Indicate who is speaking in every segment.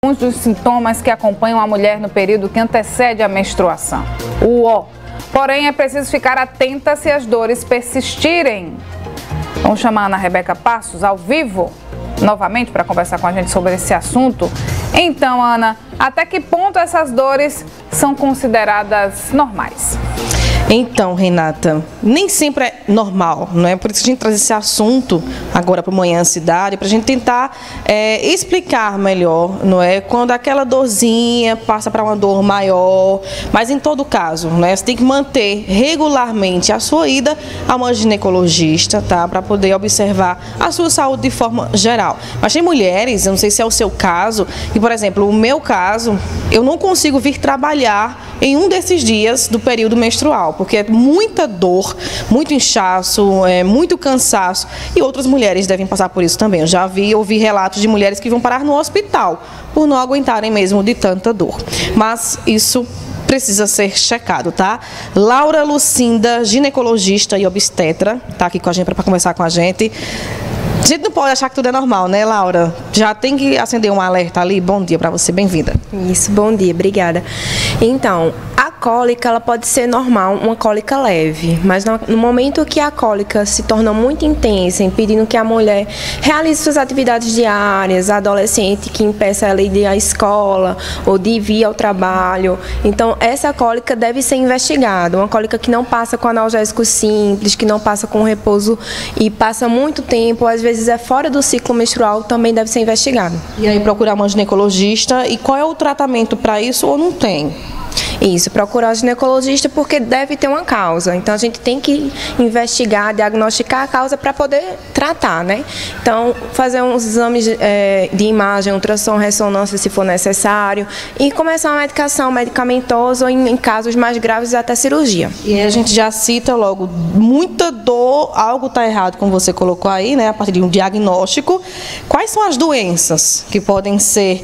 Speaker 1: alguns dos sintomas que acompanham a mulher no período que antecede a menstruação. O O. Porém, é preciso ficar atenta se as dores persistirem. Vamos chamar a Ana Rebeca Passos ao vivo, novamente, para conversar com a gente sobre esse assunto. Então, Ana, até que ponto essas dores são consideradas normais?
Speaker 2: Então, Renata, nem sempre é normal, não é? Por isso que a gente traz esse assunto agora para o Manhã Cidade, para a gente tentar explicar melhor, não é? Quando aquela dorzinha passa para uma dor maior, mas em todo caso, né? Você tem que manter regularmente a sua ida a uma ginecologista, tá? Para poder observar a sua saúde de forma geral. Mas tem mulheres, eu não sei se é o seu caso, e por exemplo, o meu caso, eu não consigo vir trabalhar em um desses dias do período menstrual, porque é muita dor, muito inchaço, muito cansaço, e outras mulheres devem passar por isso também. Eu já ouvi relatos de mulheres que vão parar no hospital por não aguentarem mesmo de tanta dor. Mas isso precisa ser checado, tá? Laura Lucinda, ginecologista e obstetra, tá aqui com a gente para conversar com a gente. A gente não pode achar que tudo é normal, né, Laura? Já tem que acender um alerta ali. Bom dia para você, bem-vinda.
Speaker 3: Isso, bom dia, obrigada. Então, a cólica, ela pode ser normal, uma cólica leve, mas no momento que a cólica se torna muito intensa, impedindo que a mulher realize suas atividades diárias, a adolescente que impeça ela de ir à escola ou de vir ao trabalho, então essa cólica deve ser investigada. Uma cólica que não passa com analgésico simples, que não passa com repouso e passa muito tempo, às vezes é fora do ciclo menstrual, também deve ser investigado.
Speaker 2: E aí procurar uma ginecologista, e qual é o tratamento para isso ou não tem?
Speaker 3: Isso, procurar o ginecologista porque deve ter uma causa. Então a gente tem que investigar, diagnosticar a causa para poder tratar, né? Então fazer uns exames de imagem, ultrassom, ressonância se for necessário e começar uma medicação medicamentosa ou em casos mais graves até cirurgia.
Speaker 2: E aí a gente já cita logo, muita dor, algo está errado, como você colocou aí, né? A partir de um diagnóstico. Quais são as doenças que podem ser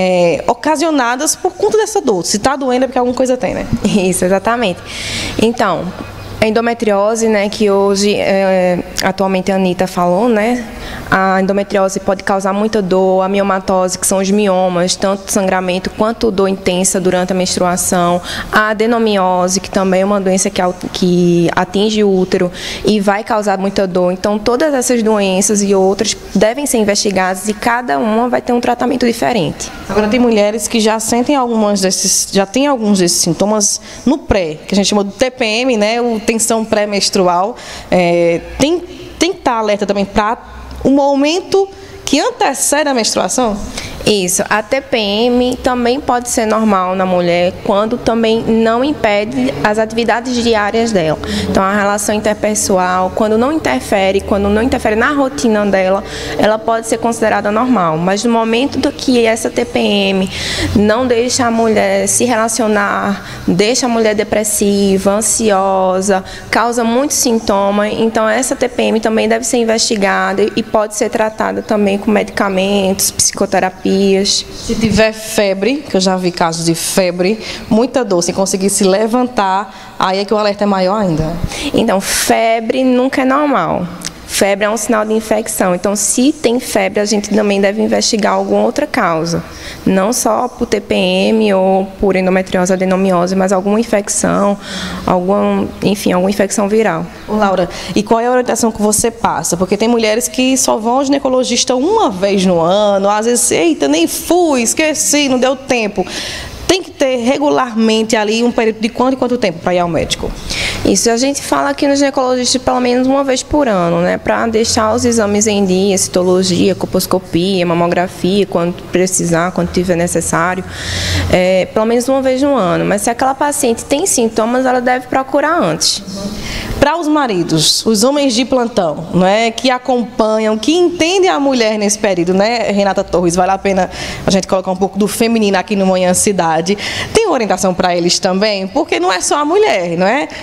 Speaker 2: ocasionadas por conta dessa dor? Se está doendo é porque alguma coisa tem, né?
Speaker 3: Isso, exatamente. Então, a endometriose, né, que hoje, atualmente a Anitta falou, né? A endometriose pode causar muita dor, a miomatose, que são os miomas, tanto sangramento quanto dor intensa durante a menstruação, a adenomiose, que também é uma doença que atinge o útero e vai causar muita dor. Então, todas essas doenças e outras devem ser investigadas e cada uma vai ter um tratamento diferente.
Speaker 2: Agora, tem mulheres que já sentem alguns desses sintomas no pré, que a gente chama de TPM, né? Tensão pré-menstrual. Tem que estar alerta também para o momento que antecede a menstruação?
Speaker 3: Isso, a TPM também pode ser normal na mulher quando também não impede as atividades diárias dela. Então a relação interpessoal, quando não interfere na rotina dela, ela pode ser considerada normal. Mas no momento do que essa TPM não deixa a mulher se relacionar, deixa a mulher depressiva, ansiosa, causa muitos sintomas, então essa TPM também deve ser investigada e pode ser tratada também com medicamentos, psicoterapia.
Speaker 2: Se tiver febre, que eu já vi casos de febre, muita dor, se conseguir se levantar, aí é que o alerta é maior ainda.
Speaker 3: Então, febre nunca é normal. Febre é um sinal de infecção, então se tem febre a gente também deve investigar alguma outra causa, não só por TPM ou por endometriose, adenomiose, mas alguma infecção, alguma infecção viral.
Speaker 2: Ô, Laura, e qual é a orientação que você passa? Porque tem mulheres que só vão ao ginecologista uma vez no ano, às vezes, eita, nem fui, esqueci, não deu tempo. Tem que ter regularmente ali um período de quanto tempo para ir ao médico?
Speaker 3: Isso, a gente fala aqui no ginecologista pelo menos uma vez por ano, né? Para deixar os exames em dia, citologia, colposcopia, mamografia, quando precisar, quando tiver necessário, pelo menos uma vez no ano. Mas se aquela paciente tem sintomas, ela deve procurar antes.
Speaker 2: Para os maridos, os homens de plantão, não é, que acompanham, que entendem a mulher nesse período, né, Renata Torres? Vale a pena a gente colocar um pouco do feminino aqui no Manhã Cidade. Tem orientação para eles também? Porque não é só a mulher, não é?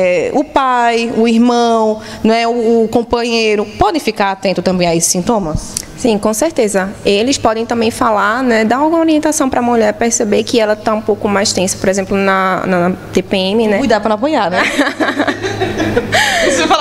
Speaker 2: O pai, o irmão, não é, o companheiro, pode ficar atento também a esses sintomas?
Speaker 3: Sim, com certeza. Eles podem também falar, né, dar alguma orientação para a mulher perceber que ela está um pouco mais tensa, por exemplo, na TPM, né?
Speaker 2: Cuidar para não apanhar, né? Você falar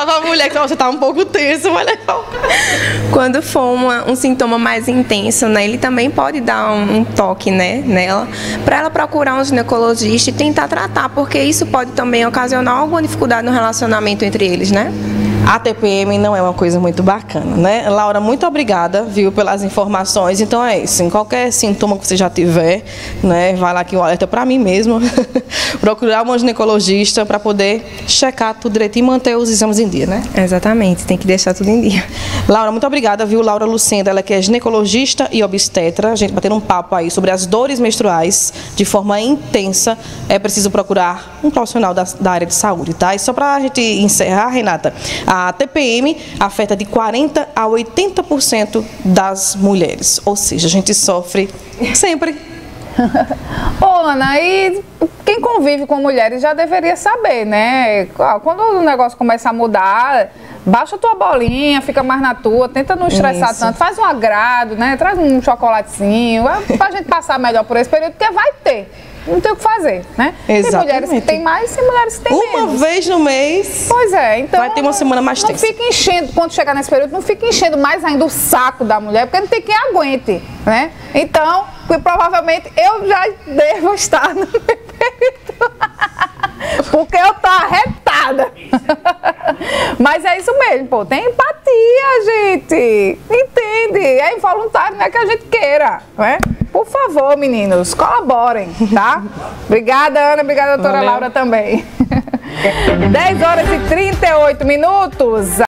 Speaker 2: fala pra mulher que você tá um pouco tenso, mas legal.
Speaker 3: Quando for um sintoma mais intenso, né, ele também pode dar um toque, né, nela, para ela procurar um ginecologista e tentar tratar, porque isso pode também ocasionar alguma dificuldade no relacionamento entre eles, né?
Speaker 2: A TPM não é uma coisa muito bacana, né? Laura, muito obrigada, viu, pelas informações. Então é isso, em qualquer sintoma que você já tiver, né, vai lá aqui um alerta para mim mesmo, procurar uma ginecologista para poder checar tudo direitinho e manter os exames em dia, né?
Speaker 3: Exatamente, tem que deixar tudo em dia.
Speaker 2: Laura, muito obrigada, viu? Laura Lucenda, ela que é ginecologista e obstetra, a gente batendo um papo aí sobre as dores menstruais de forma intensa, é preciso procurar um profissional da área de saúde, tá? E só para a gente encerrar, Renata, a TPM afeta de 40% a 80% das mulheres, ou seja, a gente sofre sempre.
Speaker 1: Ô, Ana, e quem convive com mulheres já deveria saber, né? Quando o negócio começa a mudar, baixa a tua bolinha, fica mais na tua, tenta não estressar tanto, faz um agrado, né? Traz um chocolatezinho, pra gente passar melhor por esse período, porque vai ter. Não tem o que fazer, né?
Speaker 2: Exatamente.
Speaker 1: Tem mulheres que tem mais, tem mulheres que tem menos.
Speaker 2: Uma vez no mês.
Speaker 1: Pois é, então.
Speaker 2: Vai ter uma semana mais tensa.
Speaker 1: Não fica enchendo, quando chegar nesse período, não fica enchendo mais ainda o saco da mulher, porque não tem quem aguente, né? Então, provavelmente eu já devo estar no meu período. Porque eu tô arretada. Mas é isso mesmo, pô. Tem empatia, gente. Entende? É involuntário, não é que a gente queira, né? Por favor, meninos, colaborem, tá? Obrigada, Ana. Obrigada, doutora Laura, também. 10h38.